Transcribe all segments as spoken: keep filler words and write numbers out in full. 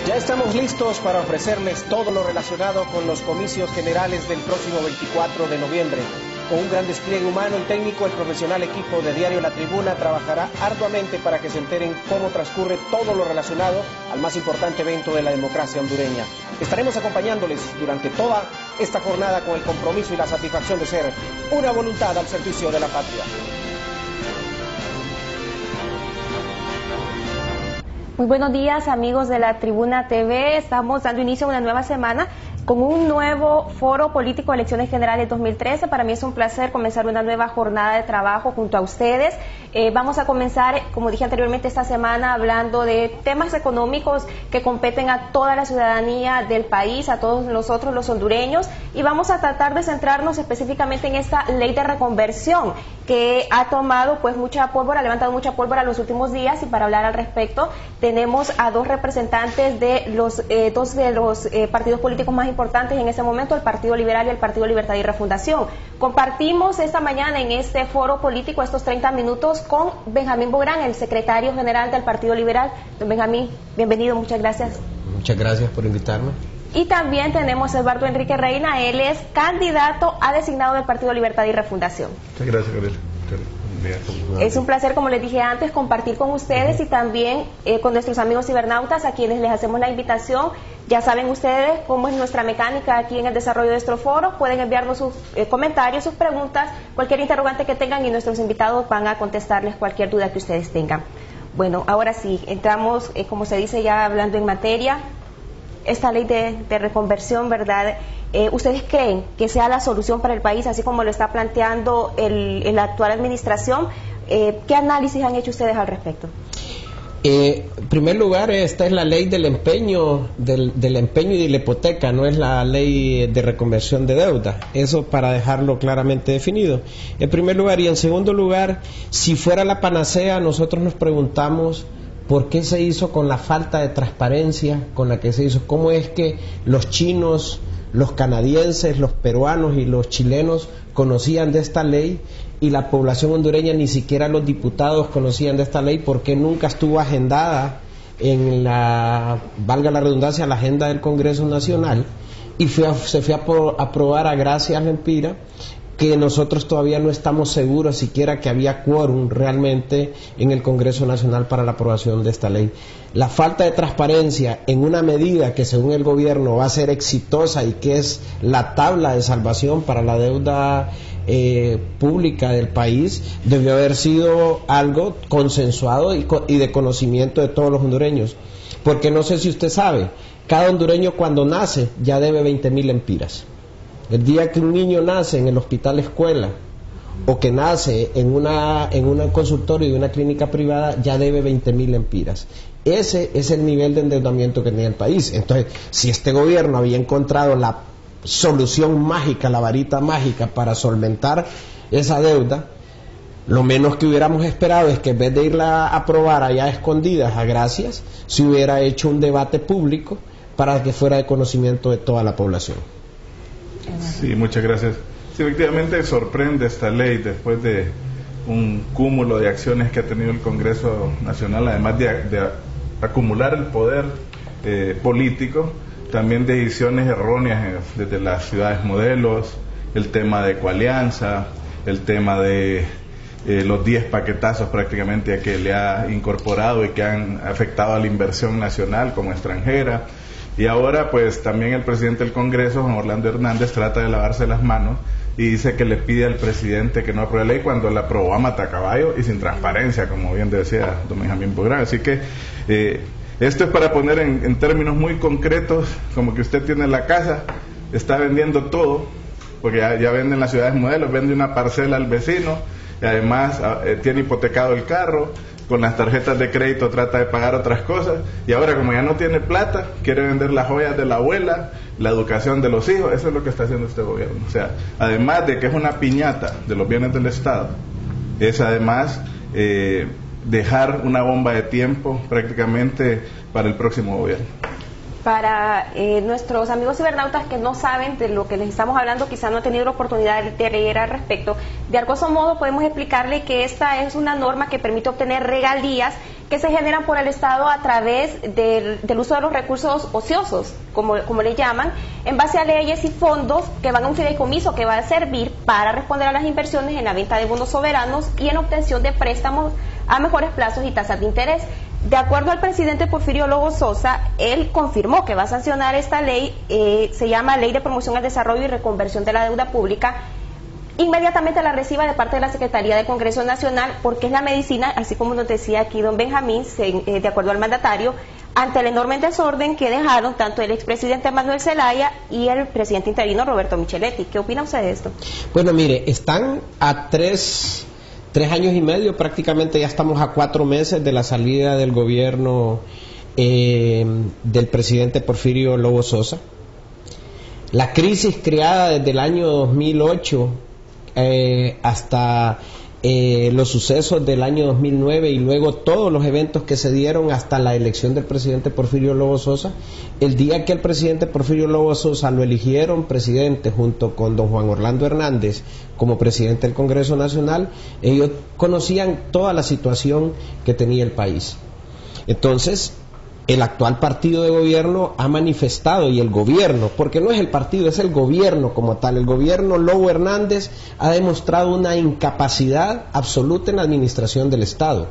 Ya estamos listos para ofrecerles todo lo relacionado con los comicios generales del próximo veinticuatro de noviembre. Con un gran despliegue humano y técnico, el profesional equipo de Diario La Tribuna trabajará arduamente para que se enteren cómo transcurre todo lo relacionado al más importante evento de la democracia hondureña. Estaremos acompañándoles durante toda esta jornada con el compromiso y la satisfacción de ser una voluntad al servicio de la patria. Muy buenos días, amigos de La Tribuna T V. Estamos dando inicio a una nueva semana con un nuevo foro político de elecciones generales dos mil trece. Para mí es un placer comenzar una nueva jornada de trabajo junto a ustedes. Eh, vamos a comenzar, como dije anteriormente, esta semana hablando de temas económicos que competen a toda la ciudadanía del país, a todos nosotros los hondureños, y vamos a tratar de centrarnos específicamente en esta ley de reconversión que ha tomado pues mucha pólvora, ha levantado mucha pólvora los últimos días, y para hablar al respecto tenemos a dos representantes de los eh, dos de los eh, partidos políticos más importantes en este momento, el Partido Liberal y el Partido Libertad y Refundación. Compartimos esta mañana en este foro político estos treinta minutos con Benjamín Bográn, el secretario general del Partido Liberal. Don Benjamín, bienvenido, muchas gracias. Muchas gracias por invitarme. Y también tenemos a Eduardo Enrique Reina, él es candidato a designado del Partido Libertad y Refundación. Muchas gracias, Gabriel. Es un placer, como les dije antes, compartir con ustedes y también eh, con nuestros amigos cibernautas, a quienes les hacemos la invitación. Ya saben ustedes cómo es nuestra mecánica aquí en el desarrollo de nuestro foro. Pueden enviarnos sus eh, comentarios, sus preguntas, cualquier interrogante que tengan, y nuestros invitados van a contestarles cualquier duda que ustedes tengan. Bueno, ahora sí, entramos, eh, como se dice, ya hablando en materia. Esta ley de, de reconversión, ¿verdad? Eh, ¿Ustedes creen que sea la solución para el país, así como lo está planteando el, el, la actual administración? Eh, ¿Qué análisis han hecho ustedes al respecto? Eh, en primer lugar, esta es la ley del empeño, del, del empeño y de la hipoteca, no es la ley de reconversión de deuda. Eso para dejarlo claramente definido. En primer lugar, y en segundo lugar, si fuera la panacea, nosotros nos preguntamos ¿por qué se hizo con la falta de transparencia con la que se hizo? ¿Cómo es que los chinos, los canadienses, los peruanos y los chilenos conocían de esta ley y la población hondureña, ni siquiera los diputados conocían de esta ley? ¿Por qué nunca estuvo agendada en la, valga la redundancia, la agenda del Congreso Nacional y fue a, se fue a aprobar a gracias Lempira, que nosotros todavía no estamos seguros siquiera que había quórum realmente en el Congreso Nacional para la aprobación de esta ley? La falta de transparencia en una medida que según el gobierno va a ser exitosa y que es la tabla de salvación para la deuda eh, pública del país, debió haber sido algo consensuado y, y de conocimiento de todos los hondureños, porque no sé si usted sabe, cada hondureño cuando nace ya debe veinte mil lempiras. El día que un niño nace en el hospital escuela o que nace en una en un consultorio de una clínica privada, ya debe veinte mil lempiras. Ese es el nivel de endeudamiento que tenía el país. Entonces, si este gobierno había encontrado la solución mágica, la varita mágica para solventar esa deuda, lo menos que hubiéramos esperado es que en vez de irla a aprobar allá a escondidas, a gracias, se hubiera hecho un debate público para que fuera de conocimiento de toda la población. Sí, muchas gracias. Sí, efectivamente sorprende esta ley después de un cúmulo de acciones que ha tenido el Congreso Nacional, además de, de acumular el poder eh, político, también decisiones erróneas desde las ciudades modelos, el tema de coalianza, el tema de eh, los diez paquetazos prácticamente que le ha incorporado y que han afectado a la inversión nacional como extranjera. Y ahora pues también el presidente del Congreso, Juan Orlando Hernández, trata de lavarse las manos y dice que le pide al presidente que no apruebe la ley cuando la aprobó a matacaballo y sin transparencia, como bien decía don Benjamín Bográn. Así que eh, esto es para poner en, en términos muy concretos, como que usted tiene la casa, está vendiendo todo, porque ya, ya venden las ciudades modelos, vende una parcela al vecino y además eh, tiene hipotecado el carro, con las tarjetas de crédito trata de pagar otras cosas, y ahora como ya no tiene plata, quiere vender las joyas de la abuela, la educación de los hijos. Eso es lo que está haciendo este gobierno. O sea, además de que es una piñata de los bienes del Estado, es además eh, dejar una bomba de tiempo prácticamente para el próximo gobierno. Para eh, nuestros amigos cibernautas que no saben de lo que les estamos hablando, quizá no han tenido la oportunidad de leer al respecto, de algún modo podemos explicarle que esta es una norma que permite obtener regalías que se generan por el Estado a través del, del uso de los recursos ociosos, como, como le llaman, en base a leyes y fondos que van a un fideicomiso que va a servir para responder a las inversiones en la venta de bonos soberanos y en obtención de préstamos a mejores plazos y tasas de interés. De acuerdo al presidente Porfirio Lobo Sosa, él confirmó que va a sancionar esta ley, eh, se llama Ley de Promoción al Desarrollo y Reconversión de la Deuda Pública. Inmediatamente la reciba de parte de la Secretaría del Congreso Nacional, porque es la medicina, así como nos decía aquí don Benjamín, se, eh, de acuerdo al mandatario, ante el enorme desorden que dejaron tanto el expresidente Manuel Zelaya y el presidente interino Roberto Micheletti. ¿Qué opina usted de esto? Bueno, mire, están a tres... Tres años y medio, prácticamente ya estamos a cuatro meses de la salida del gobierno eh, del presidente Porfirio Lobo Sosa. La crisis creada desde el año dos mil ocho eh, hasta eh, los sucesos del año dos mil nueve y luego todos los eventos que se dieron hasta la elección del presidente Porfirio Lobo Sosa, el día que el presidente Porfirio Lobo Sosa lo eligieron presidente junto con don Juan Orlando Hernández como presidente del Congreso Nacional, ellos conocían toda la situación que tenía el país. Entonces, el actual partido de gobierno ha manifestado, y el gobierno, porque no es el partido, es el gobierno como tal, el gobierno Lobo Hernández ha demostrado una incapacidad absoluta en la administración del Estado.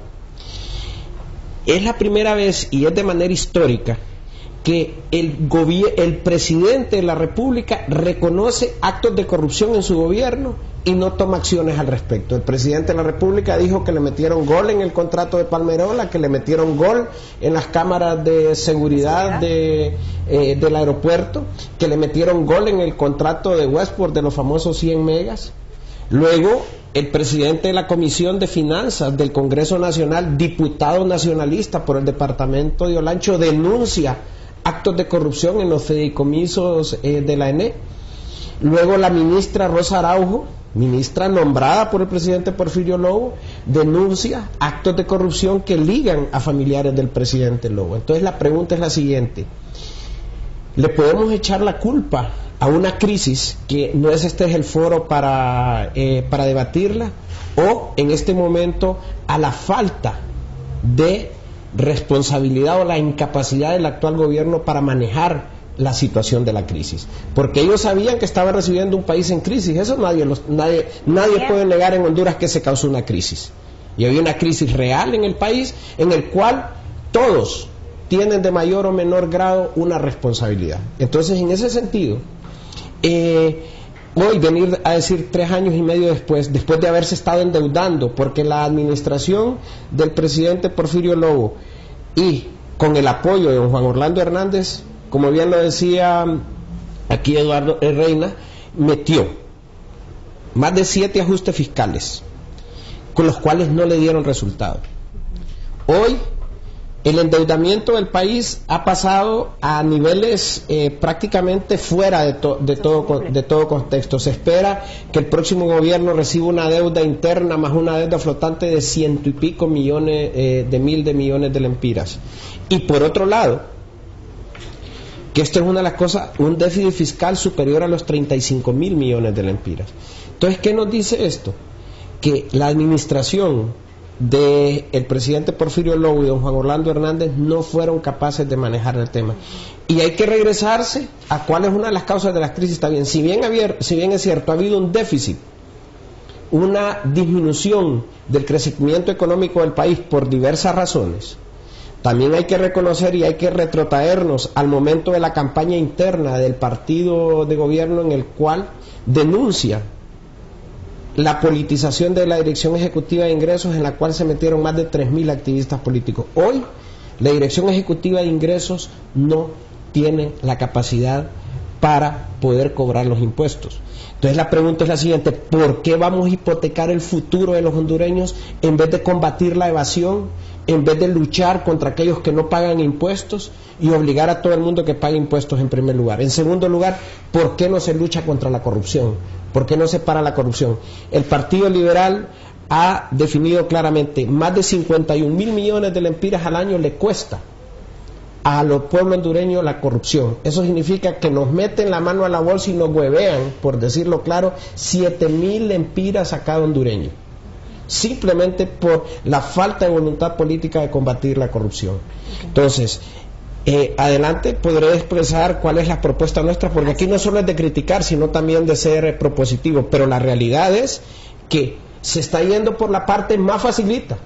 Es la primera vez, y es de manera histórica, que el, el presidente de la República reconoce actos de corrupción en su gobierno y no toma acciones al respecto. El presidente de la República dijo que le metieron gol en el contrato de Palmerola, que le metieron gol en las cámaras de seguridad de, eh, del aeropuerto, que le metieron gol en el contrato de Westport de los famosos cien megas. Luego, el presidente de la Comisión de Finanzas del Congreso Nacional, diputado nacionalista por el departamento de Olancho, denuncia actos de corrupción en los fideicomisos eh, de la E N E. Luego la ministra Rosa Araujo, ministra nombrada por el presidente Porfirio Lobo, denuncia actos de corrupción que ligan a familiares del presidente Lobo. Entonces la pregunta es la siguiente: ¿le podemos echar la culpa a una crisis que no es este es el foro para, eh, para debatirla, o en este momento a la falta de responsabilidad o la incapacidad del actual gobierno para manejar la situación de la crisis? Porque ellos sabían que estaban recibiendo un país en crisis, eso nadie, los, nadie, nadie puede negar en Honduras que se causó una crisis, y había una crisis real en el país en el cual todos tienen de mayor o menor grado una responsabilidad. Entonces, en ese sentido, eh, hoy venir a decir tres años y medio después, después de haberse estado endeudando, porque la administración del presidente Porfirio Lobo y con el apoyo de don Juan Orlando Hernández, como bien lo decía aquí Eduardo Reina, metió más de siete ajustes fiscales, con los cuales no le dieron resultado. Hoy el endeudamiento del país ha pasado a niveles eh, prácticamente fuera de, to, de, todo, de todo contexto. Se espera que el próximo gobierno reciba una deuda interna más una deuda flotante de ciento y pico millones, eh, de mil de millones de lempiras. Y por otro lado, que esto es una de las cosas, un déficit fiscal superior a los treinta y cinco mil millones de lempiras. Entonces, ¿qué nos dice esto? Que la administración del presidente Porfirio Lobo y don Juan Orlando Hernández no fueron capaces de manejar el tema, y hay que regresarse a cuál es una de las causas de la crisis. Está bien, si bien, había, si bien es cierto, ha habido un déficit, una disminución del crecimiento económico del país por diversas razones, también hay que reconocer y hay que retrotraernos al momento de la campaña interna del partido de gobierno, en el cual denuncia la politización de la Dirección Ejecutiva de Ingresos, en la cual se metieron más de tres mil activistas políticos. Hoy, la Dirección Ejecutiva de Ingresos no tiene la capacidad para poder cobrar los impuestos. Entonces la pregunta es la siguiente: ¿por qué vamos a hipotecar el futuro de los hondureños en vez de combatir la evasión, en vez de luchar contra aquellos que no pagan impuestos y obligar a todo el mundo que pague impuestos en primer lugar? En segundo lugar, ¿por qué no se lucha contra la corrupción? ¿Por qué no se para la corrupción? El Partido Liberal ha definido claramente: más de cincuenta y un mil millones de lempiras al año le cuesta a los pueblos hondureños la corrupción. Eso significa que nos meten la mano a la bolsa y nos huevean, por decirlo claro, siete mil lempiras a cada hondureño, simplemente por la falta de voluntad política de combatir la corrupción. Entonces, eh, adelante podré expresar cuál es la propuesta nuestra, porque aquí no solo es de criticar, sino también de ser eh, propositivo, pero la realidad es que se está yendo por la parte más facilita,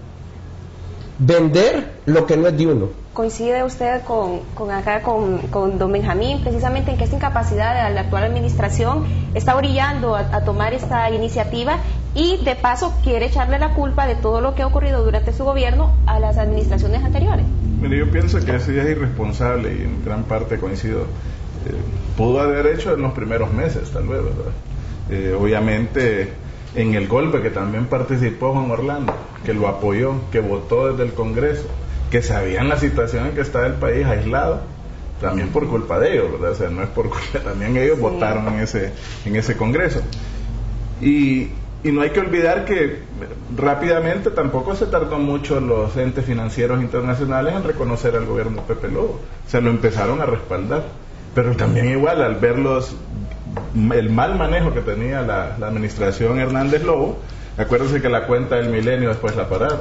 vender lo que no es de uno. ¿Coincide usted con, con acá con, con don Benjamín precisamente en que esta incapacidad de la actual administración está orillando a, a tomar esta iniciativa y de paso quiere echarle la culpa de todo lo que ha ocurrido durante su gobierno a las administraciones anteriores? Mire, yo pienso que eso ya es irresponsable y en gran parte coincido. Eh, pudo haber hecho en los primeros meses, tal vez, ¿verdad? Eh, obviamente, en el golpe que también participó Juan Orlando, que lo apoyó, que votó desde el Congreso, que sabían la situación en que está el país aislado, también por culpa de ellos, ¿verdad? O sea, no es por culpa, también ellos sí. votaron en ese, en ese Congreso. Y, y no hay que olvidar que rápidamente tampoco se tardó mucho los entes financieros internacionales en reconocer al gobierno de Pepe Lobo. Se lo empezaron a respaldar. Pero también igual, al ver los, el mal manejo que tenía la, la administración Hernández Lobo, acuérdense que la cuenta del Milenio después la pararon.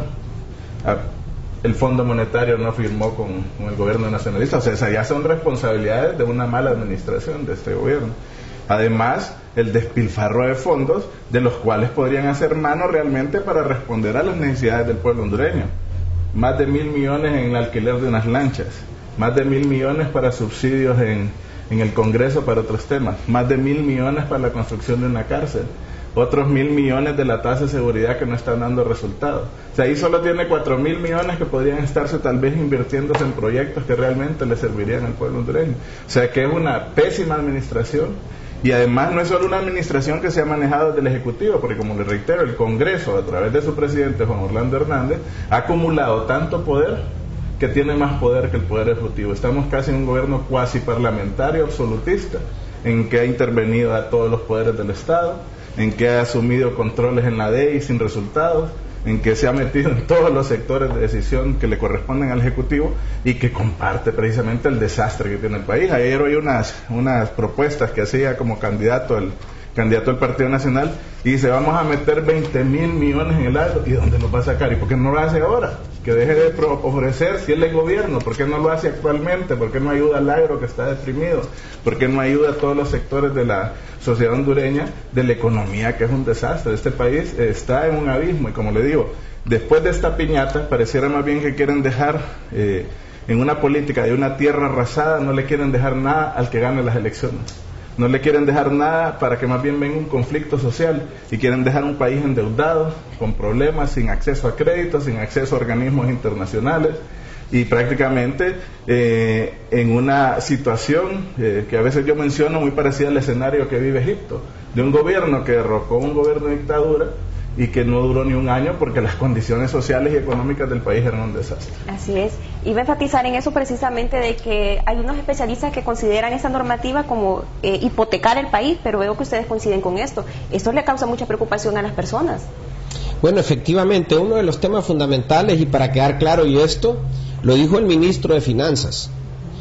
A, el Fondo Monetario no firmó con, con el gobierno nacionalista, o sea, esas ya son responsabilidades de una mala administración de este gobierno. Además, el despilfarro de fondos de los cuales podrían hacer mano realmente para responder a las necesidades del pueblo hondureño. Más de mil millones en el alquiler de unas lanchas, más de mil millones para subsidios en, en el Congreso para otros temas, más de mil millones para la construcción de una cárcel, otros mil millones de la tasa de seguridad que no están dando resultados. O sea, ahí solo tiene cuatro mil millones que podrían estarse tal vez invirtiéndose en proyectos que realmente le servirían al pueblo hondureño. O sea, que es una pésima administración, y además no es solo una administración que se ha manejado desde el Ejecutivo, porque como le reitero, el Congreso, a través de su presidente Juan Orlando Hernández, ha acumulado tanto poder que tiene más poder que el Poder Ejecutivo. Estamos casi en un gobierno cuasi parlamentario absolutista, en que ha intervenido a todos los poderes del Estado, en que ha asumido controles en la D E I sin resultados, en que se ha metido en todos los sectores de decisión que le corresponden al Ejecutivo y que comparte precisamente el desastre que tiene el país. Ayer oí unas, unas propuestas que hacía como candidato el candidato del Partido Nacional y dice, vamos a meter veinte mil millones en el agro. ¿Y dónde los va a sacar? ¿Y por qué no lo hace ahora? Que deje de ofrecer si él es gobierno. ¿Por qué no lo hace actualmente? ¿Por qué no ayuda al agro que está deprimido? ¿Por qué no ayuda a todos los sectores de la sociedad hondureña, de la economía, que es un desastre? Este país está en un abismo y, como le digo, después de esta piñata pareciera más bien que quieren dejar eh, en una política de una tierra arrasada, no le quieren dejar nada al que gane las elecciones. No le quieren dejar nada para que más bien venga un conflicto social, y quieren dejar un país endeudado, con problemas, sin acceso a créditos, sin acceso a organismos internacionales, y prácticamente eh, en una situación eh, que a veces yo menciono muy parecida al escenario que vive Egipto, de un gobierno que derrocó un gobierno de dictadura y que no duró ni un año porque las condiciones sociales y económicas del país eran un desastre. Así es. Iba a enfatizar en eso precisamente, de que hay unos especialistas que consideran esta normativa como eh, hipotecar el país, pero veo que ustedes coinciden con esto. Esto le causa mucha preocupación a las personas. Bueno, efectivamente, uno de los temas fundamentales, y para quedar claro, y esto lo dijo el ministro de Finanzas,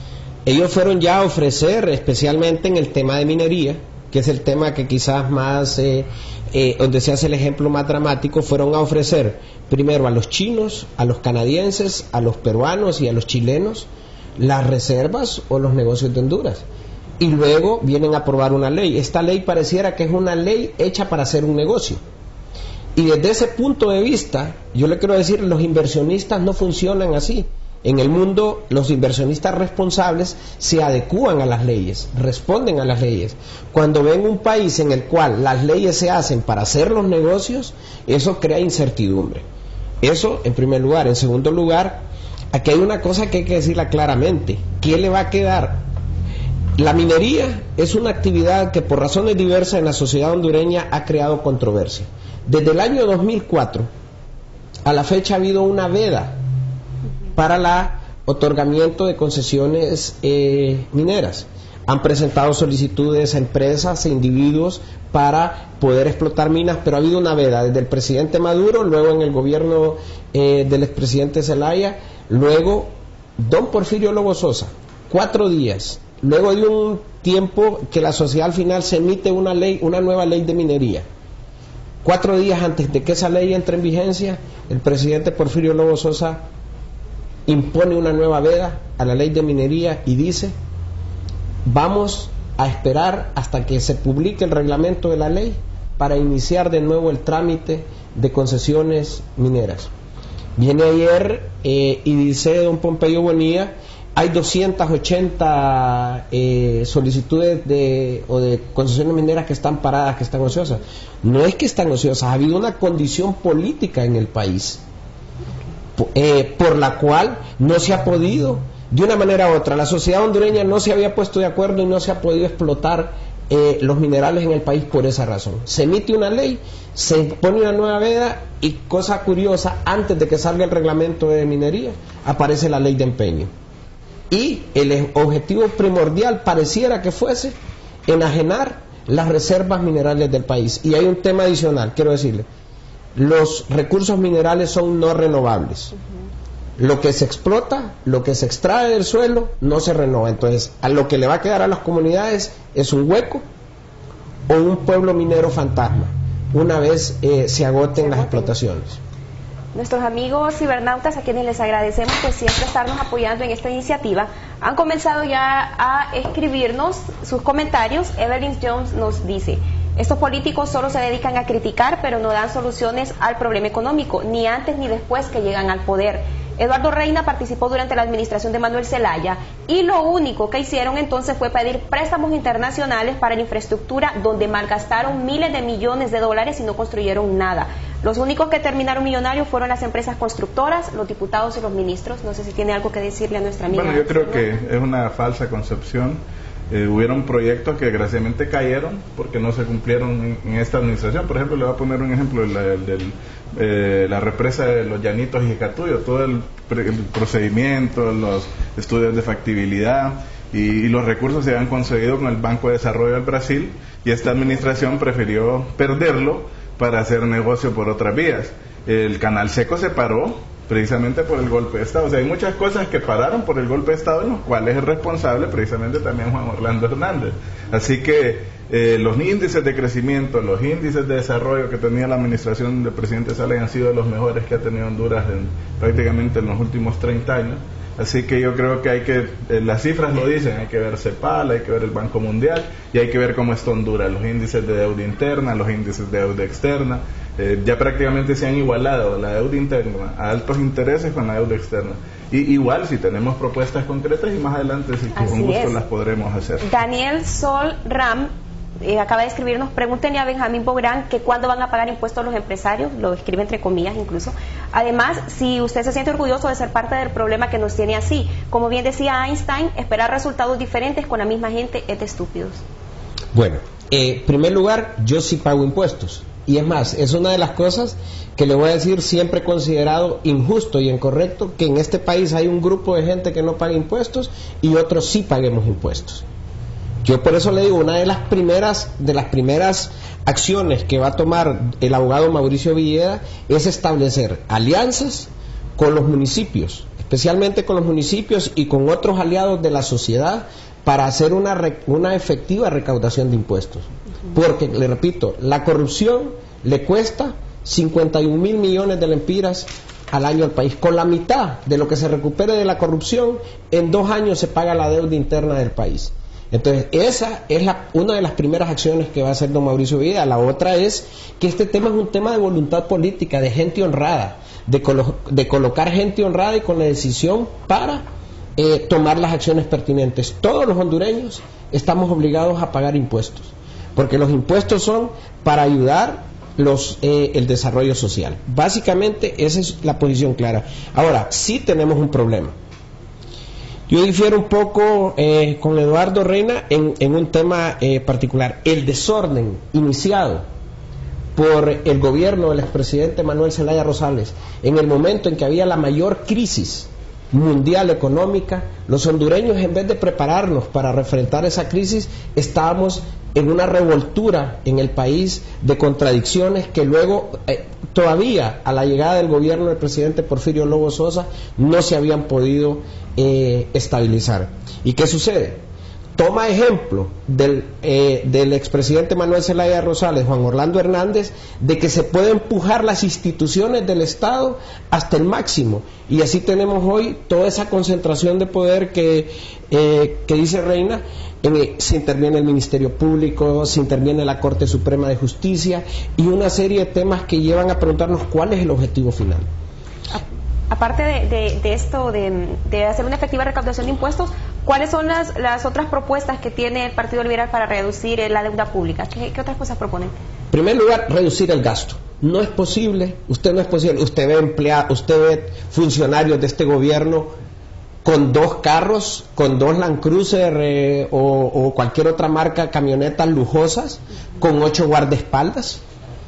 ellos fueron ya a ofrecer, especialmente en el tema de minería, que es el tema que quizás más, eh, eh, donde se hace el ejemplo más dramático, fueron a ofrecer primero a los chinos, a los canadienses, a los peruanos y a los chilenos las reservas o los negocios de Honduras. Y luego vienen a aprobar una ley. Esta ley pareciera que es una ley hecha para hacer un negocio. Y desde ese punto de vista, yo le quiero decir, los inversionistas no funcionan así. En el mundo, los inversionistas responsables se adecúan a las leyes, responden a las leyes. Cuando ven un país en el cual las leyes se hacen para hacer los negocios, eso crea incertidumbre. Eso, en primer lugar. En segundo lugar, aquí hay una cosa que hay que decirla claramente. ¿Qué le va a quedar? La minería es una actividad que por razones diversas en la sociedad hondureña ha creado controversia. Desde el año dos mil cuatro a la fecha ha habido una veda para el otorgamiento de concesiones eh, mineras. Han presentado solicitudes a empresas e individuos para poder explotar minas, pero ha habido una veda desde el presidente Maduro, luego en el gobierno eh, del expresidente Zelaya, luego don Porfirio Lobo Sosa, cuatro días, luego de un tiempo que la sociedad al final se emite una ley, una nueva ley de minería, cuatro días antes de que esa ley entre en vigencia, el presidente Porfirio Lobo Sosa impone una nueva veda a la ley de minería y dice: vamos a esperar hasta que se publique el reglamento de la ley para iniciar de nuevo el trámite de concesiones mineras. Viene ayer eh, y dice don Pompeyo Bonilla: hay doscientas ochenta eh, solicitudes de, o de concesiones mineras que están paradas, que están ociosas. No es que están ociosas, ha habido una condición política en el país eh, por la cual no se ha podido, de una manera u otra, la sociedad hondureña no se había puesto de acuerdo y no se ha podido explotar eh, los minerales en el país por esa razón. Se emite una ley, se pone una nueva veda y, cosa curiosa, antes de que salga el reglamento de minería, aparece la ley de empeño. Y el objetivo primordial pareciera que fuese enajenar las reservas minerales del país. Y hay un tema adicional, quiero decirle: los recursos minerales son no renovables. Uh-huh. Lo que se explota, lo que se extrae del suelo, no se renova. Entonces, a lo que le va a quedar a las comunidades es un hueco o un pueblo minero fantasma, una vez eh, se agoten las explotaciones. Nuestros amigos cibernautas, a quienes les agradecemos por siempre estarnos apoyando en esta iniciativa, han comenzado ya a escribirnos sus comentarios. Evelyn Jones nos dice: estos políticos solo se dedican a criticar, pero no dan soluciones al problema económico, ni antes ni después que llegan al poder. Eduardo Reina participó durante la administración de Manuel Zelaya y lo único que hicieron entonces fue pedir préstamos internacionales para la infraestructura, donde malgastaron miles de millones de dólares y no construyeron nada. Los únicos que terminaron millonarios fueron las empresas constructoras, los diputados y los ministros. No sé si tiene algo que decirle a nuestra amiga. Bueno, yo creo que es una falsa concepción. Eh, hubieron proyectos que desgraciadamente cayeron porque no se cumplieron en, en esta administración. Por ejemplo, le voy a poner un ejemplo: el, el, el, eh, la represa de Los Llanitos y Jicatuyo, todo el, el procedimiento, los estudios de factibilidad y, y los recursos se habían conseguido con el Banco de Desarrollo del Brasil, y esta administración prefirió perderlo para hacer negocio por otras vías. El Canal Seco se paró precisamente por el golpe de Estado. O sea, hay muchas cosas que pararon por el golpe de Estado, en los cuales es responsable precisamente también Juan Orlando Hernández. Así que eh, los índices de crecimiento, los índices de desarrollo que tenía la administración del presidente Sales han sido los mejores que ha tenido Honduras en, prácticamente en los últimos treinta años. Así que yo creo que hay que, eh, las cifras lo dicen, hay que ver CEPAL, hay que ver el Banco Mundial y hay que ver cómo está Honduras, los índices de deuda interna, los índices de deuda externa. Eh, ya prácticamente se han igualado la deuda interna a altos intereses con la deuda externa. Y igual, si tenemos propuestas concretas, y más adelante, si con gusto es. las podremos hacer. Daniel Sol Ram eh, acaba de escribirnos: pregúntenle a Benjamín Bográn que cuándo van a pagar impuestos los empresarios, lo escribe entre comillas incluso. Además, si usted se siente orgulloso de ser parte del problema que nos tiene así. Como bien decía Einstein, esperar resultados diferentes con la misma gente es de estúpidos. Bueno, en eh, primer lugar, yo sí pago impuestos. Y es más, es una de las cosas que le voy a decir, siempre he considerado injusto y incorrecto que en este país hay un grupo de gente que no paga impuestos y otros sí paguemos impuestos. Yo por eso le digo, una de las primeras de las primeras acciones que va a tomar el abogado Mauricio Villeda es establecer alianzas con los municipios, especialmente con los municipios y con otros aliados de la sociedad, para hacer una, una efectiva recaudación de impuestos. Porque, le repito, la corrupción le cuesta cincuenta y un mil millones de lempiras al año al país. Con la mitad de lo que se recupere de la corrupción, en dos años se paga la deuda interna del país. Entonces, esa es la, una de las primeras acciones que va a hacer don Mauricio Villeda. La otra es que este tema es un tema de voluntad política, de gente honrada, de, colo de colocar gente honrada y con la decisión para eh, tomar las acciones pertinentes. Todos los hondureños estamos obligados a pagar impuestos, porque los impuestos son para ayudar los, eh, el desarrollo social. Básicamente esa es la posición clara. Ahora, sí tenemos un problema. Yo difiero un poco eh, con Eduardo Reina en, en un tema eh, particular. El desorden iniciado por el gobierno del expresidente Manuel Zelaya Rosales en el momento en que había la mayor crisis mundial económica, los hondureños, en vez de prepararnos para enfrentar esa crisis, estábamos en una revoltura en el país de contradicciones que luego, eh, todavía a la llegada del gobierno del presidente Porfirio Lobo Sosa, no se habían podido eh, estabilizar. ¿Y qué sucede? Toma ejemplo del, eh, del expresidente Manuel Zelaya Rosales, Juan Orlando Hernández, de que se puede empujar las instituciones del Estado hasta el máximo, y así tenemos hoy toda esa concentración de poder que, eh, que dice Reina. En, se interviene el Ministerio Público, se interviene la Corte Suprema de Justicia y una serie de temas que llevan a preguntarnos cuál es el objetivo final. Aparte de, de, de esto, de, de hacer una efectiva recaudación de impuestos, ¿cuáles son las, las otras propuestas que tiene el Partido Liberal para reducir la deuda pública? ¿Qué, qué otras cosas proponen? En primer lugar, reducir el gasto. No es posible, usted no es posible, usted ve empleados, usted ve funcionarios de este gobierno con dos carros, con dos Land Cruiser eh, o, o cualquier otra marca, camionetas lujosas, con ocho guardaespaldas.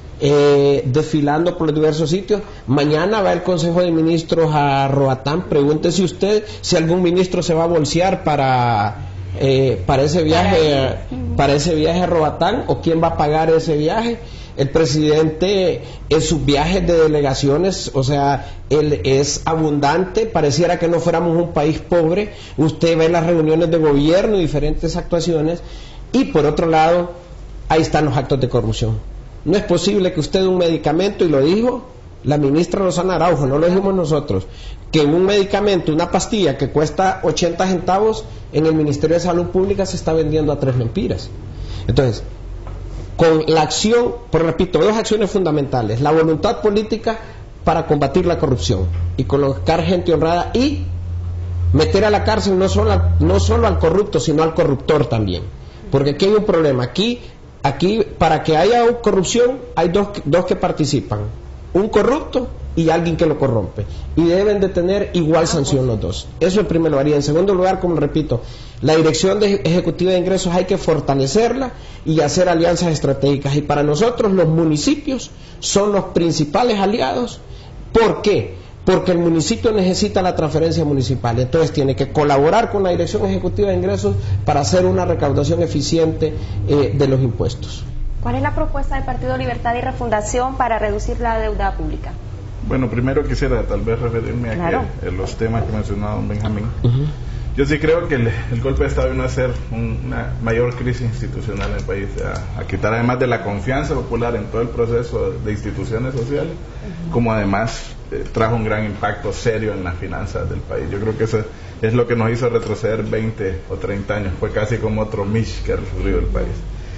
Eh, desfilando por los diversos sitios. Mañana va el Consejo de Ministros a Roatán. Pregúntese usted si algún ministro se va a bolsear para eh, para ese viaje para ese viaje a Roatán, o quién va a pagar ese viaje. El presidente en sus viajes de delegaciones, o sea, él es abundante, pareciera que no fuéramos un país pobre. Usted ve las reuniones de gobierno y diferentes actuaciones, y por otro lado, ahí están los actos de corrupción. No es posible que usted un medicamento, y lo dijo la ministra Rosana Araujo, no lo dijimos nosotros, que un medicamento, una pastilla que cuesta ochenta centavos en el Ministerio de Salud Pública se está vendiendo a tres lempiras. Entonces, con la acción, por repito, dos acciones fundamentales: la voluntad política para combatir la corrupción y colocar gente honrada, y meter a la cárcel no solo, a, no solo al corrupto, sino al corruptor también, porque aquí hay un problema. Aquí Aquí, para que haya corrupción, hay dos, dos que participan: un corrupto y alguien que lo corrompe, y deben de tener igual sanción los dos. Eso en primer lugar. Y en segundo lugar, como repito, la Dirección de Ejecutiva de Ingresos hay que fortalecerla y hacer alianzas estratégicas, y para nosotros los municipios son los principales aliados. ¿Por qué? Porque el municipio necesita la transferencia municipal, entonces tiene que colaborar con la Dirección Ejecutiva de Ingresos para hacer una recaudación eficiente eh, de los impuestos. ¿Cuál es la propuesta del Partido Libertad y Refundación para reducir la deuda pública? Bueno, primero quisiera tal vez referirme claro. a, que, a los temas que mencionaba don Benjamín. Uh-huh. Yo sí creo que el, el golpe de Estado vino a ser un, una mayor crisis institucional en el país, a, a quitar además de la confianza popular en todo el proceso de instituciones sociales, uh-huh. como además eh, trajo un gran impacto serio en las finanzas del país. Yo creo que eso es lo que nos hizo retroceder veinte o treinta años, fue casi como otro Mish que ha sufrido el país.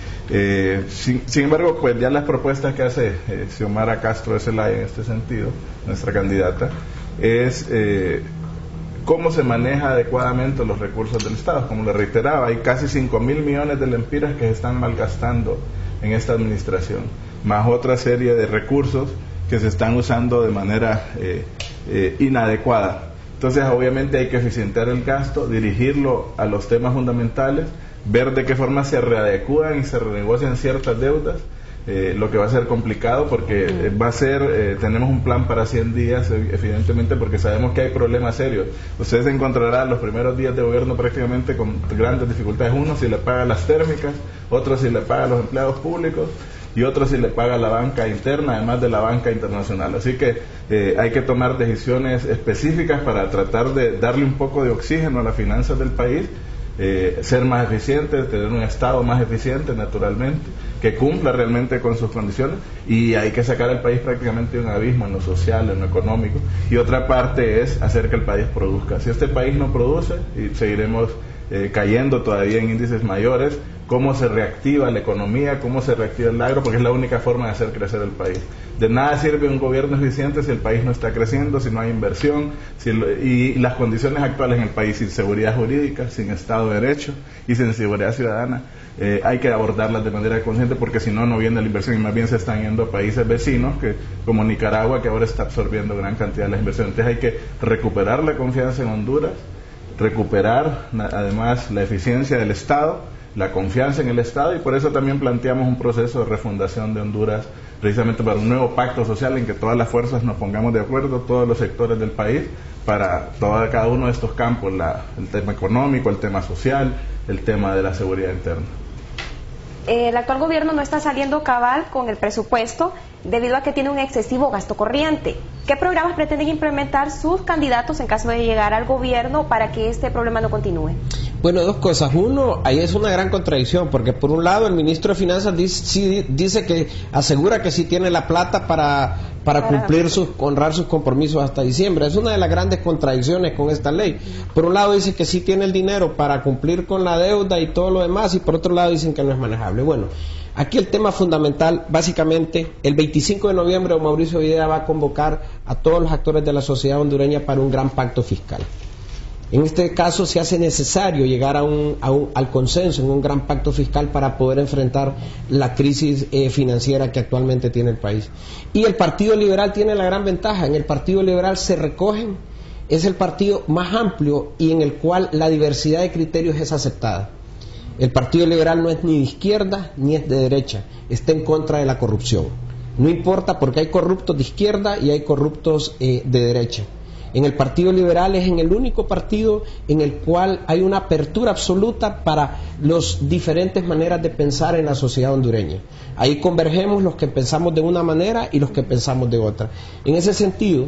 Eh, sin, sin embargo, pues ya las propuestas que hace eh, Xiomara Castro de Zelaya en este sentido, nuestra candidata, es eh, cómo se maneja adecuadamente los recursos del Estado. Como le reiteraba, hay casi cinco mil millones de lempiras que se están malgastando en esta administración, más otra serie de recursos que se están usando de manera eh, eh, inadecuada. Entonces, obviamente hay que eficientar el gasto, dirigirlo a los temas fundamentales, ver de qué forma se readecuan y se renegocian ciertas deudas, eh, lo que va a ser complicado porque eh, va a ser, eh, tenemos un plan para cien días, evidentemente, porque sabemos que hay problemas serios. Ustedes encontrarán los primeros días de gobierno prácticamente con grandes dificultades, uno si le paga las térmicas, otro si le paga a los empleados públicos y otro si le paga a la banca interna, además de la banca internacional. Así que eh, hay que tomar decisiones específicas para tratar de darle un poco de oxígeno a las finanzas del país, Eh, ser más eficiente, tener un Estado más eficiente, naturalmente, que cumpla realmente con sus condiciones, y hay que sacar al país prácticamente de un abismo en lo social, en lo económico, y otra parte es hacer que el país produzca. Si este país no produce, y seguiremos eh, cayendo todavía en índices mayores. Cómo se reactiva la economía, cómo se reactiva el agro, porque es la única forma de hacer crecer el país. De nada sirve un gobierno eficiente si el país no está creciendo, si no hay inversión, si lo, y las condiciones actuales en el país, sin seguridad jurídica, sin Estado de Derecho y sin seguridad ciudadana, eh, hay que abordarlas de manera consciente, porque si no, no viene la inversión y más bien se están yendo a países vecinos, que como Nicaragua, que ahora está absorbiendo gran cantidad de las inversiones. Entonces hay que recuperar la confianza en Honduras, recuperar además la eficiencia del Estado, la confianza en el Estado, y por eso también planteamos un proceso de refundación de Honduras, precisamente para un nuevo pacto social en que todas las fuerzas nos pongamos de acuerdo, todos los sectores del país, para todo, cada uno de estos campos, la, el tema económico, el tema social, el tema de la seguridad interna. Eh, el actual gobierno no está saliendo cabal con el presupuesto debido a que tiene un excesivo gasto corriente. ¿Qué programas pretenden implementar sus candidatos en caso de llegar al gobierno para que este problema no continúe? Bueno, dos cosas. Uno, ahí es una gran contradicción, porque por un lado el ministro de Finanzas dice, sí, dice que asegura que sí tiene la plata para, para, para cumplir sus, honrar sus compromisos hasta diciembre. Es una de las grandes contradicciones con esta ley. Por un lado dice que sí tiene el dinero para cumplir con la deuda y todo lo demás, y por otro lado dicen que no es manejable. Bueno, aquí el tema fundamental, básicamente, el veinticinco de noviembre Mauricio Villegas va a convocar a todos los actores de la sociedad hondureña para un gran pacto fiscal. En este caso se hace necesario llegar a un, a un, al consenso en un gran pacto fiscal para poder enfrentar la crisis eh, financiera que actualmente tiene el país. Y el Partido Liberal tiene la gran ventaja, en el Partido Liberal se recogen, es el partido más amplio y en el cual la diversidad de criterios es aceptada. El Partido Liberal no es ni de izquierda ni es de derecha, está en contra de la corrupción. No importa, porque hay corruptos de izquierda y hay corruptos eh, de derecha. En el Partido Liberal es en el único partido en el cual hay una apertura absoluta para las diferentes maneras de pensar en la sociedad hondureña. Ahí convergemos los que pensamos de una manera y los que pensamos de otra. En ese sentido,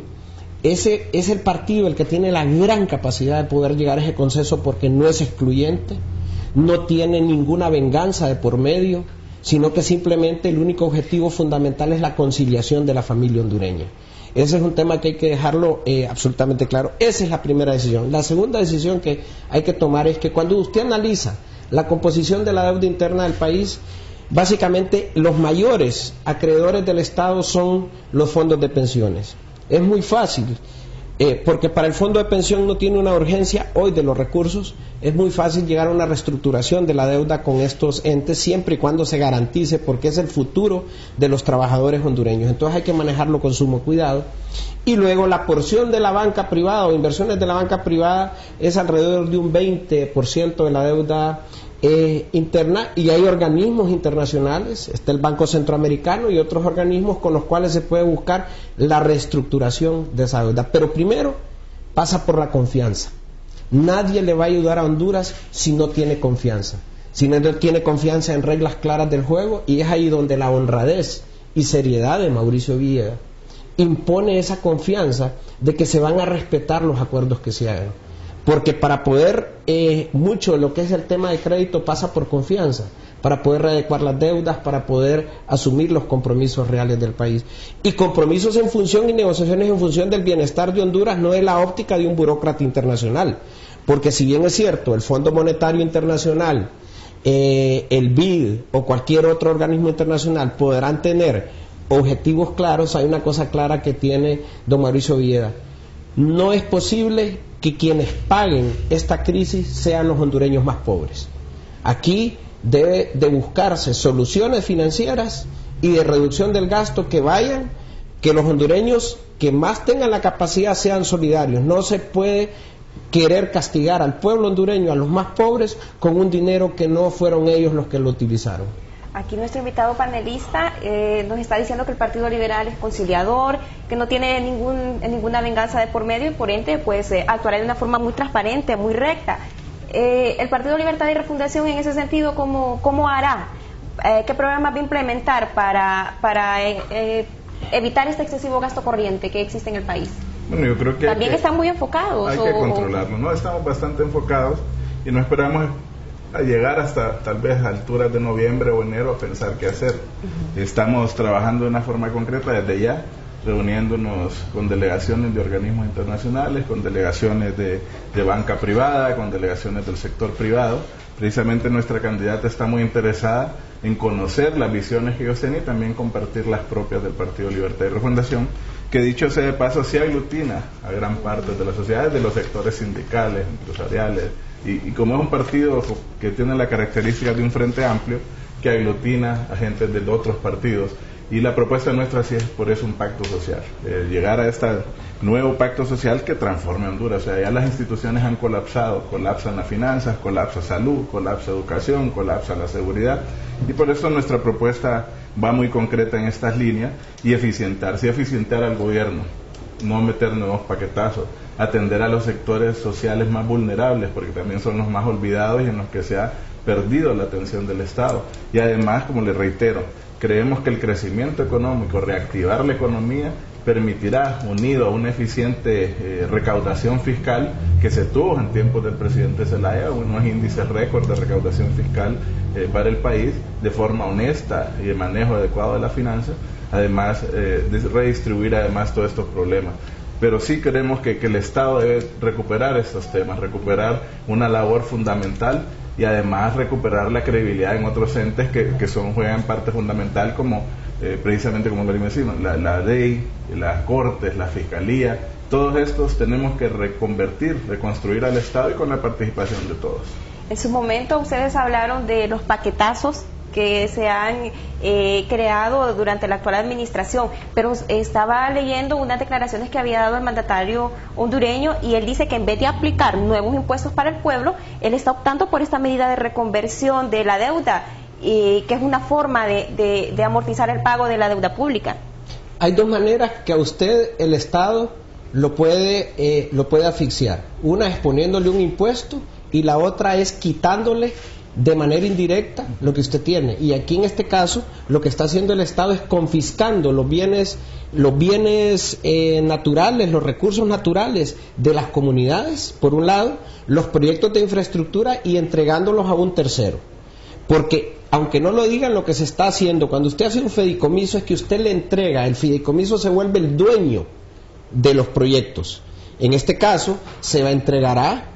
ese es el partido el que tiene la gran capacidad de poder llegar a ese consenso, porque no es excluyente, no tiene ninguna venganza de por medio, sino que simplemente el único objetivo fundamental es la conciliación de la familia hondureña. Ese es un tema que hay que dejarlo eh, absolutamente claro. Esa es la primera decisión. La segunda decisión que hay que tomar es que cuando usted analiza la composición de la deuda interna del país, básicamente los mayores acreedores del Estado son los fondos de pensiones. Es muy fácil, eh, porque para el fondo de pensión no tiene una urgencia hoy de los recursos, es muy fácil llegar a una reestructuración de la deuda con estos entes siempre y cuando se garantice, porque es el futuro de los trabajadores hondureños. Entonces hay que manejarlo con sumo cuidado. Y luego la porción de la banca privada o inversiones de la banca privada es alrededor de un veinte por ciento de la deuda eh, interna, y hay organismos internacionales, está el Banco Centroamericano y otros organismos con los cuales se puede buscar la reestructuración de esa deuda. Pero primero pasa por la confianza. Nadie le va a ayudar a Honduras si no tiene confianza, si no tiene confianza en reglas claras del juego, y es ahí donde la honradez y seriedad de Mauricio Villegas impone esa confianza de que se van a respetar los acuerdos que se hagan, porque para poder, eh, mucho de lo que es el tema de crédito pasa por confianza, para poder readecuar las deudas, para poder asumir los compromisos reales del país, y compromisos en función y negociaciones en función del bienestar de Honduras, no es la óptica de un burócrata internacional, porque si bien es cierto, el Fondo Monetario Internacional, eh, el B I D o cualquier otro organismo internacional podrán tener objetivos claros, hay una cosa clara que tiene don Mauricio Villegas: no es posible que quienes paguen esta crisis sean los hondureños más pobres. Aquí debe de buscarse soluciones financieras y de reducción del gasto que vayan, que los hondureños que más tengan la capacidad sean solidarios. No se puede querer castigar al pueblo hondureño, a los más pobres, con un dinero que no fueron ellos los que lo utilizaron. Aquí nuestro invitado panelista eh, nos está diciendo que el Partido Liberal es conciliador, que no tiene ningún, ninguna venganza de por medio y por ende pues eh, actuará de una forma muy transparente, muy recta. Eh, el Partido Libertad y Refundación en ese sentido, ¿cómo, cómo hará? Eh, ¿Qué programas va a implementar para, para eh, eh, evitar este excesivo gasto corriente que existe en el país? Bueno, yo creo que también que, están muy enfocados. Hay o, que controlarlo, ¿no? Estamos bastante enfocados y no esperamos a llegar hasta tal vez a alturas de noviembre o enero a pensar qué hacer. Uh-huh. Estamos trabajando de una forma concreta desde ya, reuniéndonos con delegaciones de organismos internacionales, con delegaciones de, de banca privada, con delegaciones del sector privado. Precisamente nuestra candidata está muy interesada en conocer las visiones que ellos tienen y también compartir las propias del Partido Libertad y Refundación, que dicho sea de paso sí aglutina a gran parte de la sociedad, de los sectores sindicales, empresariales, y, y como es un partido que tiene la característica de un frente amplio, que aglutina a gente de otros partidos. Y la propuesta nuestra sí es por eso un pacto social, eh, llegar a este nuevo pacto social que transforme Honduras. O sea, ya las instituciones han colapsado, colapsan las finanzas, colapsa salud, colapsa educación, colapsa la seguridad, y por eso nuestra propuesta va muy concreta en estas líneas, y eficientar, sí eficientar al gobierno, no meter nuevos paquetazos, atender a los sectores sociales más vulnerables, porque también son los más olvidados y en los que se ha perdido la atención del Estado. Y además, como les reitero, creemos que el crecimiento económico, reactivar la economía, permitirá, unido a una eficiente eh, recaudación fiscal que se tuvo en tiempos del presidente Zelaya, unos índices récord de recaudación fiscal eh, para el país, de forma honesta y de manejo adecuado de la finanza, además eh, de redistribuir además todos estos problemas. Pero sí creemos que, que el Estado debe recuperar estos temas, recuperar una labor fundamental y además recuperar la credibilidad en otros entes que, que son juegan parte fundamental, como eh, precisamente como lo decimos, la, la ley, las cortes, la fiscalía. Todos estos tenemos que reconvertir, reconstruir al Estado y con la participación de todos. En su momento ustedes hablaron de los paquetazos que se han eh, creado durante la actual administración, pero estaba leyendo unas declaraciones que había dado el mandatario hondureño y él dice que en vez de aplicar nuevos impuestos para el pueblo, él está optando por esta medida de reconversión de la deuda, eh, que es una forma de, de, de amortizar el pago de la deuda pública. Hay dos maneras que a usted el Estado lo puede, eh, lo puede asfixiar. Una es poniéndole un impuesto y la otra es quitándole de manera indirecta lo que usted tiene. Y aquí en este caso lo que está haciendo el Estado es confiscando los bienes, los bienes eh, naturales, los recursos naturales de las comunidades, por un lado, los proyectos de infraestructura y entregándolos a un tercero. Porque aunque no lo digan, lo que se está haciendo cuando usted hace un fideicomiso es que usted le entrega, el fideicomiso se vuelve el dueño de los proyectos. En este caso se entregará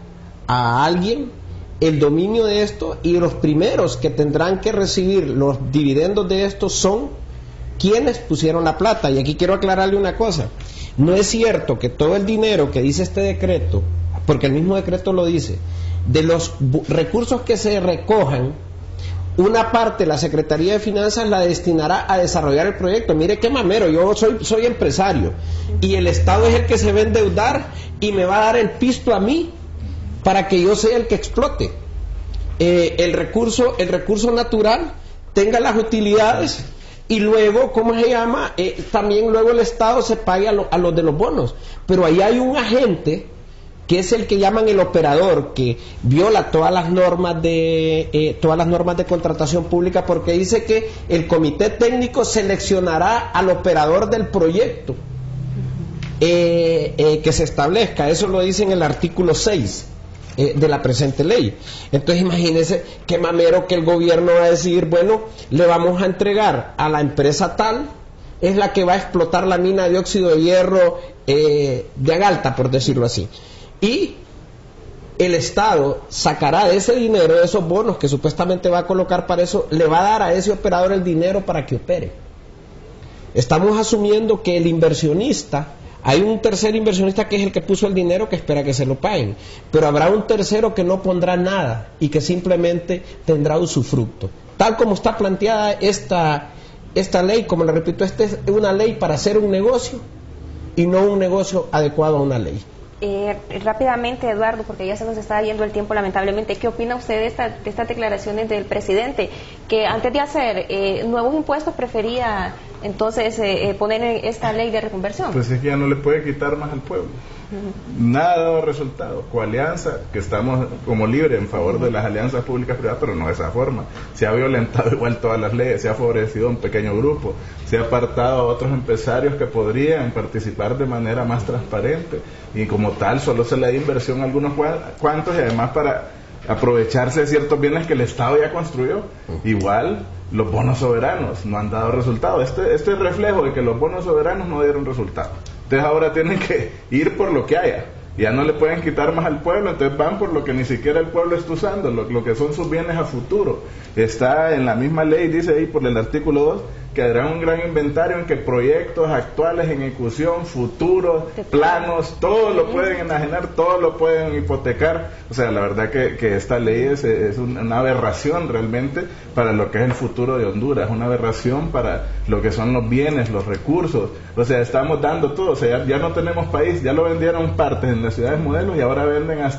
a alguien el dominio de esto, y los primeros que tendrán que recibir los dividendos de esto son quienes pusieron la plata. Y aquí quiero aclararle una cosa: no es cierto que todo el dinero que dice este decreto, porque el mismo decreto lo dice, de los recursos que se recojan, una parte la Secretaría de Finanzas la destinará a desarrollar el proyecto. Mire qué mamero, yo soy, soy empresario y el Estado es el que se va a endeudar y me va a dar el pisto a mí para que yo sea el que explote eh, el recurso el recurso natural, tenga las utilidades y luego, ¿cómo se llama? Eh, también luego el Estado se pague a, lo, a los de los bonos. Pero ahí hay un agente que es el que llaman el operador, que viola todas las normas de eh, todas las normas de contratación pública, porque dice que el comité técnico seleccionará al operador del proyecto eh, eh, que se establezca. Eso lo dice en el artículo seis de la presente ley. Entonces imagínense qué mamero que el gobierno va a decir, bueno, le vamos a entregar a la empresa tal, es la que va a explotar la mina de dióxido de hierro eh, de Agalta, por decirlo así, y el Estado sacará de ese dinero, de esos bonos que supuestamente va a colocar para eso, le va a dar a ese operador el dinero para que opere. Estamos asumiendo que el inversionista, hay un tercer inversionista que es el que puso el dinero, que espera que se lo paguen, pero habrá un tercero que no pondrá nada y que simplemente tendrá usufructo. Tal como está planteada esta, esta ley, como le repito, esta es una ley para hacer un negocio y no un negocio adecuado a una ley. Eh, rápidamente, Eduardo, porque ya se nos está yendo el tiempo lamentablemente, ¿qué opina usted de, esta, de estas declaraciones del presidente, que antes de hacer eh, nuevos impuestos prefería entonces eh, poner en esta ley de reconversión? Pues es que ya no le puede quitar más al pueblo. Uh-huh. Nada ha dado resultado. Coalianza, que estamos como libres en favor uh-huh. de las alianzas públicas privadas, pero no de esa forma. Se ha violentado igual todas las leyes, se ha favorecido a un pequeño grupo, se ha apartado a otros empresarios que podrían participar de manera más transparente, y como tal solo se le da inversión a algunos cuantos, y además para aprovecharse de ciertos bienes que el Estado ya construyó. Igual los bonos soberanos no han dado resultado. Este, este es reflejo de que los bonos soberanos no dieron resultado. Entonces ahora tienen que ir por lo que haya. Ya no le pueden quitar más al pueblo, entonces van por lo que ni siquiera el pueblo está usando, lo, lo que son sus bienes a futuro. Está en la misma ley, dice ahí por el artículo dos, que habrá un gran inventario en que proyectos actuales en ejecución, futuros, planos, todo lo pueden enajenar, todo lo pueden hipotecar. O sea, la verdad que, que esta ley es, es una aberración realmente para lo que es el futuro de Honduras, una aberración para lo que son los bienes, los recursos. O sea, estamos dando todo, o sea, ya, ya no tenemos país, ya lo vendieron partes en las ciudades modelos y ahora venden hasta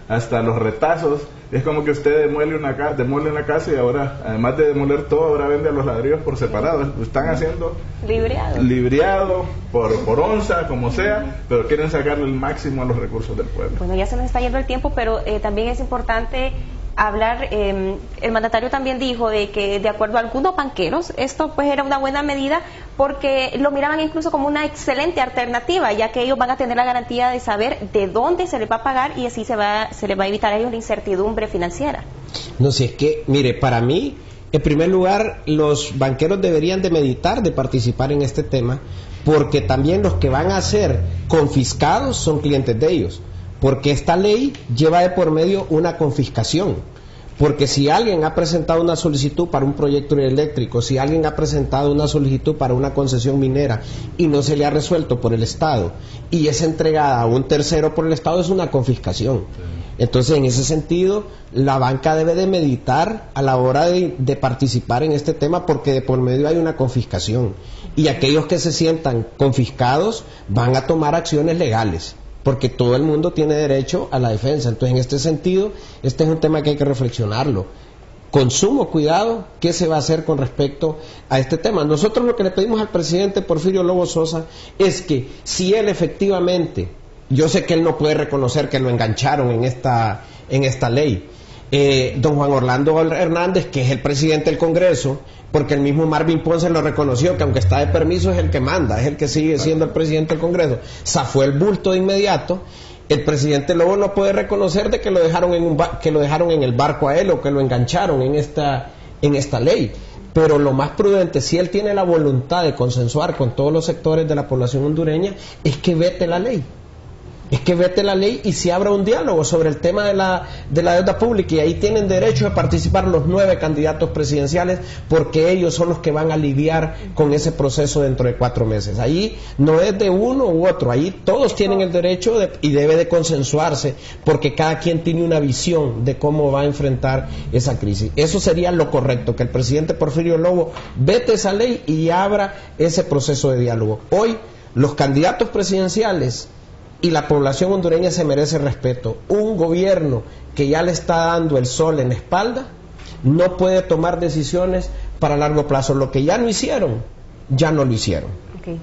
hasta los retazos. Es como que usted demuele una, ca demuele una casa y ahora, además de demoler todo, ahora vende a los ladrillos por separado. Lo están haciendo libriado, libriado por, por onza, como sea, pero quieren sacarle el máximo a los recursos del pueblo. Bueno, ya se nos está yendo el tiempo, pero eh, también es importante hablar, eh, el mandatario también dijo de que de acuerdo a algunos banqueros esto pues era una buena medida porque lo miraban incluso como una excelente alternativa, ya que ellos van a tener la garantía de saber de dónde se les va a pagar y así se va se les va a evitar a ellos la incertidumbre financiera. No, si es que, mire, para mí, en primer lugar, los banqueros deberían de meditar de participar en este tema, porque también los que van a ser confiscados son clientes de ellos. Porque esta ley lleva de por medio una confiscación. Porque si alguien ha presentado una solicitud para un proyecto eléctrico, si alguien ha presentado una solicitud para una concesión minera y no se le ha resuelto por el Estado y es entregada a un tercero por el Estado, es una confiscación. Entonces, en ese sentido, la banca debe de meditar a la hora de, de participar en este tema, porque de por medio hay una confiscación. Y aquellos que se sientan confiscados van a tomar acciones legales, porque todo el mundo tiene derecho a la defensa. Entonces, en este sentido, este es un tema que hay que reflexionarlo. Con sumo cuidado, ¿qué se va a hacer con respecto a este tema? Nosotros lo que le pedimos al presidente Porfirio Lobo Sosa es que si él efectivamente, yo sé que él no puede reconocer que lo engancharon en esta, en esta ley, eh, don Juan Orlando Hernández, que es el presidente del Congreso, porque el mismo Marvin Ponce lo reconoció, que aunque está de permiso es el que manda, es el que sigue siendo el presidente del Congreso, zafó el bulto de inmediato. El presidente Lobo no puede reconocer de que lo dejaron en un que lo dejaron en el barco a él o que lo engancharon en esta en esta ley. Pero lo más prudente, si él tiene la voluntad de consensuar con todos los sectores de la población hondureña, es que vete la ley. Es que vete la ley y se abra un diálogo sobre el tema de la, de la deuda pública, y ahí tienen derecho a participar los nueve candidatos presidenciales, porque ellos son los que van a lidiar con ese proceso dentro de cuatro meses. Ahí no es de uno u otro, ahí todos tienen el derecho de, y debe de consensuarse, porque cada quien tiene una visión de cómo va a enfrentar esa crisis. Eso sería lo correcto, que el presidente Porfirio Lobo vete esa ley y abra ese proceso de diálogo. Hoy los candidatos presidenciales y la población hondureña se merece respeto. Un gobierno que ya le está dando el sol en la espalda no puede tomar decisiones para largo plazo. Lo que ya no hicieron, ya no lo hicieron. Okay.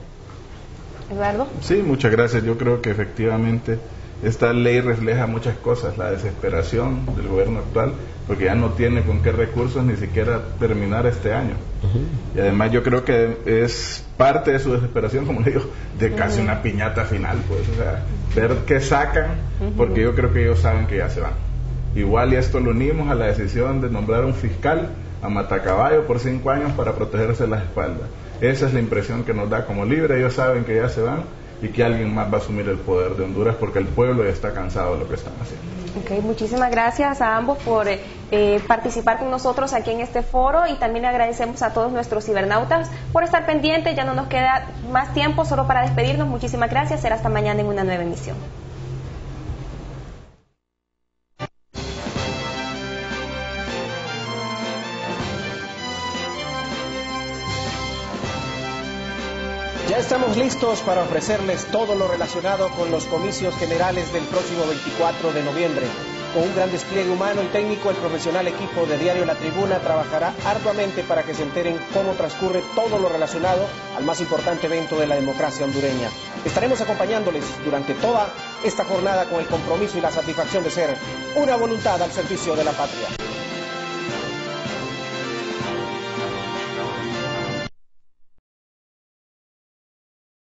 Eduardo. Sí, muchas gracias. Yo creo que efectivamente esta ley refleja muchas cosas, la desesperación del gobierno actual, porque ya no tiene con qué recursos ni siquiera terminar este año. Uh-huh. Y además yo creo que es parte de su desesperación, como le digo, de casi uh-huh. una piñata final, pues, o sea, ver qué sacan, uh-huh. porque yo creo que ellos saben que ya se van. Igual y esto lo unimos a la decisión de nombrar un fiscal a matacaballo por cinco años para protegerse las espaldas. Esa es la impresión que nos da como Libre. Ellos saben que ya se van y que alguien más va a asumir el poder de Honduras, porque el pueblo ya está cansado de lo que están haciendo. Okay, muchísimas gracias a ambos por eh, participar con nosotros aquí en este foro, y también agradecemos a todos nuestros cibernautas por estar pendientes. Ya no nos queda más tiempo, solo para despedirnos. Muchísimas gracias, será hasta mañana en una nueva emisión. Ya estamos listos para ofrecerles todo lo relacionado con los comicios generales del próximo veinticuatro de noviembre. Con un gran despliegue humano y técnico, el profesional equipo de Diario La Tribuna trabajará arduamente para que se enteren cómo transcurre todo lo relacionado al más importante evento de la democracia hondureña. Estaremos acompañándoles durante toda esta jornada con el compromiso y la satisfacción de ser una voluntad al servicio de la patria.